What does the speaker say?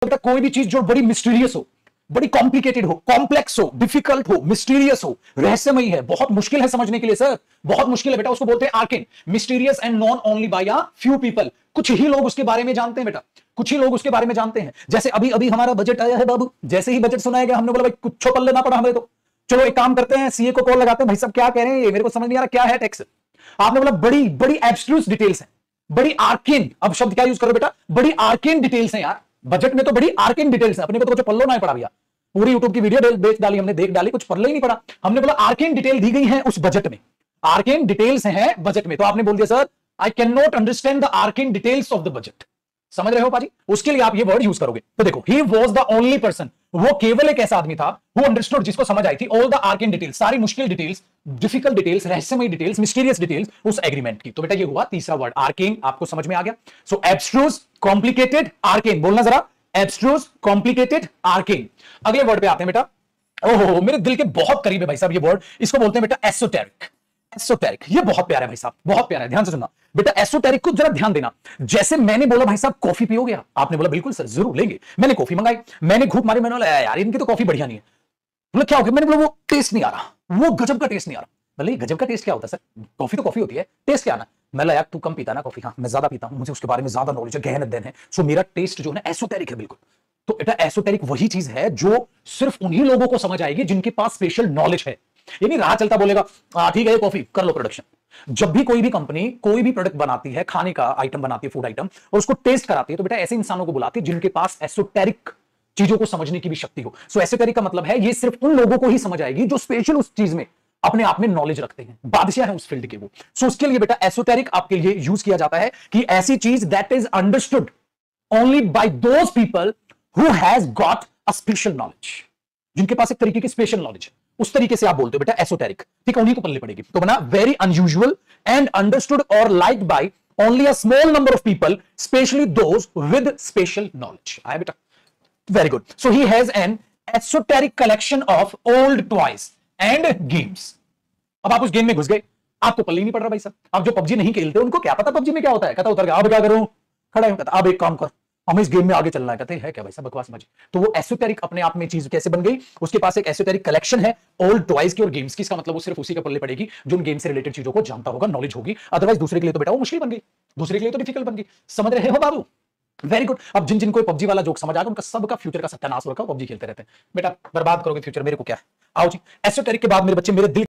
बेटा कोई भी चीज जो बड़ी मिस्टीरियस हो, बड़ी कॉम्प्लिकेटेड हो, कॉम्प्लेक्स हो, डिफिकल्ट हो, मिस्टीरियस हो, रहस्यमयी है, बहुत मुश्किल है समझने के लिए सर, बहुत मुश्किल है बेटा, उसको बोलते हैं arcane, mysterious and known only by a few people. कुछ ही लोग उसके बारे में जानते हैं बेटा, कुछ ही लोग उसके बारे में जानते हैं। जैसे अभी अभी हमारा बजट आया है बाबू, जैसे ही बजट सुनाया गया हमने बोला भाई कुछ पल्ले ना पड़ा हमें तो, चलो एक काम करते हैं, सीए को कॉल लगाते हैं, भाई साहब क्या कह रहे हैं ये मेरे को समझ नहीं आ रहा, क्या है टैक्स। आपने बोला बड़ी बड़ी एब्स्ट्रूस डिटेल्स है, बड़ी आर्केन, अब शब्द क्या यूज करो बेटा, बड़ी आर्केन डिटेल्स है यार, बजट में तो बड़ी आर्केन डिटेल्स है। अपने को तो कुछ पल्लो ना पड़ा भैया, पूरी यूट्यूब की वीडियो बेच डाली हमने, देख डाली, कुछ पल्ले ही नहीं पड़ा। हमने बोला आर्केन डिटेल दी गई है उस बजट में, आर्केन डिटेल्स हैं बजट में, तो आपने बोल दिया sir I can not understand the arcane details of the budget. समझ रहे हो पाजी, उसके लिए आप ये वर्ड यूज करोगे। तो देखो, he was the only person, वो केवल एक ऐसा आदमी था हु अंडरस्टूड, जिसको समझ आई थी ऑल द आर्केन डिटेल्स, सारी मुश्किल डिटेल्स, डिफिकल्ट डिटेल्स, रहस्यमय डिटेल्स, मिस्टीरियस डिटेल्स उस एग्रीमेंट की। तो बेटा ये हुआ तीसरा वर्ड आर्केन, आपको समझ में आ गया। सो एब्स्ट्रूज, कॉम्प्लिकेटेड, आर्केन, बोलना जरा, एब्स्ट्रूज, कॉम्प्लिकेटेड, आर्केन। अगले वर्ड पे आते हैं बेटा, ओहो मेरे दिल के बहुत करीब है भाई साहब ये वर्ड, इसको बोलते हैं बेटा एसोटेरिक। एसोटेरिक, ये बहुत प्यारा है भाई साहब, बहुत प्यारा है, ध्यान से सुनना बेटा। एसोटेरिक को जरा ध्यान देना। जैसे मैंने बोला भाई साहब कॉफी पियोगे आप, आपने बोला बिल्कुल सर जरूर लेंगे, मैंने कॉफी मंगाई, मैंने घूप मारी, मैंने बोला यार इनकी तो कॉफी बढ़िया नहीं है, बोला क्या हो गया, मैंने बोला वो टेस्ट नहीं आ रहा, वो गजब का टेस्ट नहीं आ रहा। बोले गजब का टेस्ट क्या होता है सर, कॉफी तो कॉफी होती है, टेस्ट क्या आना। मैं यार तू कम पीता ना कॉफी, हाँ मैं ज्यादा पीता हूं, मुझे उसके बारे में ज्यादा नॉलेज है, गहन अध्ययन है, सो मेरा टेस्ट जो है ना एसोटेरिक है बिल्कुल। तो बेटा एसोटेरिक वही चीज है जो सिर्फ उन्हीं लोगों को समझ आएगी जिनके पास स्पेशल नॉलेज है। ये नहीं राह चलता बोलेगा ठीक है ये कॉफी कर लो प्रोडक्शन। जब भी कोई भी कंपनी कोई भी प्रोडक्ट बनाती है, खाने का आइटम बनाती है, फूड आइटम, और उसको टेस्ट कराती है, तो बेटा ऐसे इंसानों को बुलाती है जिनके पास एसोटेरिक चीजों को समझने की भी शक्ति हो। सो एसोटेरिक का मतलब है ये सिर्फ उन लोगों को ही समझ आएगी जो स्पेशल उस चीज में अपने आप में नॉलेज रखते हैं, बादशाह है उस फील्ड के वो। सो उसके लिए बेटा एसोटेरिक आपके लिए यूज किया जाता है कि ऐसी चीज that is understood only by those people who has got a special knowledge, जिनके पास एक तरीके की स्पेशल नॉलेज, उस तरीके से आप बोलते हो बेटा एसोटेरिक, ठीक है, उन्हीं को पल्ले पड़ेगी। तो बना वेरी अनयूजुअल एंड अंडरस्टूड और liked by only a small number of people, specially those with special knowledge. आया बेटा, very good. So he has an esoteric collection of old toys and games. अब आप उस गेम में घुस गए, आपको पल्ले नहीं पड़ रहा भाई साहब। आप जो पबजी नहीं खेलते उनको क्या पता पबजी में क्या होता है, कहता उतर गया, अब क्या करूं, खड़ा हूं, कहता अब एक काम कर, हमें इस गेम में आगे चलना है, कहते हैं क्या भाई साहब बकवास मजी। तो वो एसोटेरिक अपने आप में चीज कैसे बन गई, उसके पास एक एसोटेरिक कलेक्शन है ओल्ड टॉयज की और गेम्स की। इसका मतलब वो सिर्फ उसी के पल्ले पड़ेगी जो उन गेम से रिलेटेड चीजों को जानता होगा, नॉलेज होगी। अदरवाइज दूसरे के लिए तो बेटा वो मुश्किल बन गई, दूसरे के लिए तो डिफिकल्ट बन गई। समझ रहे हो बाबू, वेरी गुड। अब जिन जिनको पबजी वाला जोक समझ आ गया उनका सबका फ्यूचर का सत्यानाश हो रखा, पबजी खेलते रहते हैं, बेटा बर्बाद करोगे फ्यूचर, मेरे को क्या है। आओ जी, एसोटेरिक के बाद मेरे बच्चे मेरे दिल